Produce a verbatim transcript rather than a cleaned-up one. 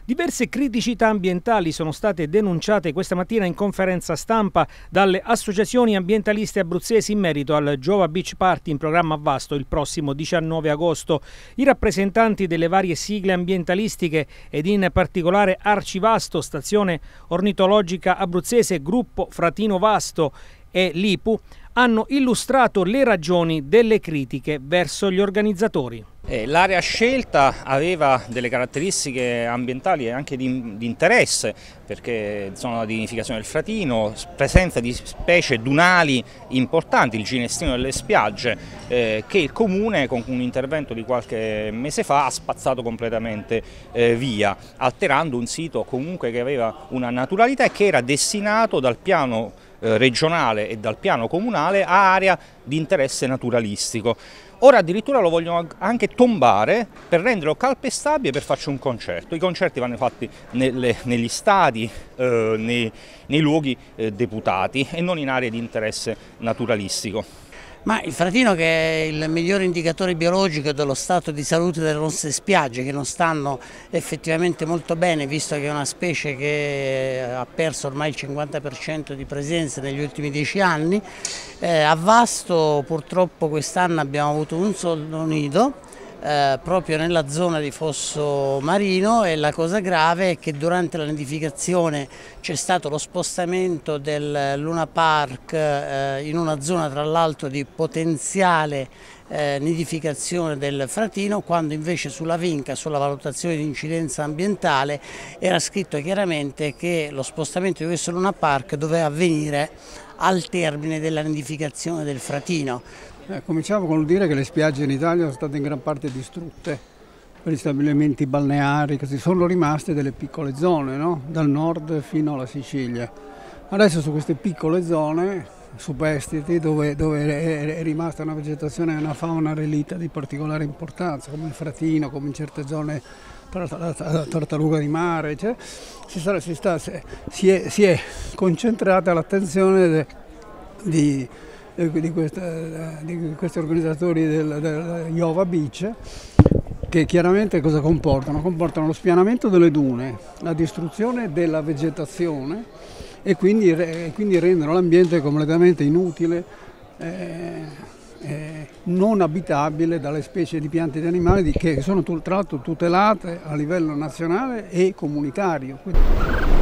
Diverse criticità ambientali sono state denunciate questa mattina in conferenza stampa dalle associazioni ambientaliste abruzzesi in merito al Giova Beach Party in programma a Vasto il prossimo diciannove agosto. I rappresentanti delle varie sigle ambientalistiche ed in particolare Arcivasto, Stazione Ornitologica Abruzzese, Gruppo Fratino Vasto e l'I P U hanno illustrato le ragioni delle critiche verso gli organizzatori. Eh, L'area scelta aveva delle caratteristiche ambientali e anche di, di interesse, perché zona di nidificazione del fratino, presenza di specie dunali importanti, il ginestino delle spiagge, eh, che il Comune con un intervento di qualche mese fa ha spazzato completamente eh, via, alterando un sito comunque che aveva una naturalità e che era destinato dal piano eh, regionale e dal piano comunale a area di interesse naturalistico. Ora addirittura lo vogliono anche tombare per renderlo calpestabile, per farci un concerto. I concerti vanno fatti nelle, negli stadi, eh, nei, nei luoghi eh, deputati e non in aree di interesse naturalistico. Ma il fratino, che è il migliore indicatore biologico dello stato di salute delle nostre spiagge, che non stanno effettivamente molto bene, visto che è una specie che ha perso ormai il cinquanta per cento di presenza negli ultimi dieci anni, eh, a Vasto purtroppo quest'anno abbiamo avuto un solo nido, Eh, proprio nella zona di fosso marino, e la cosa grave è che durante la nidificazione c'è stato lo spostamento del Luna Park eh, in una zona tra l'altro di potenziale eh, nidificazione del fratino, quando invece sulla vinca, sulla valutazione di incidenza ambientale, era scritto chiaramente che lo spostamento di questo Luna Park doveva avvenire al termine della nidificazione del fratino. Eh, cominciamo con il dire che le spiagge in Italia sono state in gran parte distrutte per gli stabilimenti balneari, che sono rimaste delle piccole zone, no? Dal nord fino alla Sicilia. Adesso su queste piccole zone superstiti, dove, dove è rimasta una vegetazione e una fauna relitta di particolare importanza, come il fratino, come in certe zone la tartaruga di mare, cioè, si, sta, si, sta, si, è, si è concentrata l'attenzione di Di, questa, di questi organizzatori del, del Giova Beach, che chiaramente cosa comportano? Comportano lo spianamento delle dune, la distruzione della vegetazione e quindi, e quindi rendono l'ambiente completamente inutile, eh, eh, non abitabile dalle specie di piante e di animali che sono tra l'altro tutelate a livello nazionale e comunitario.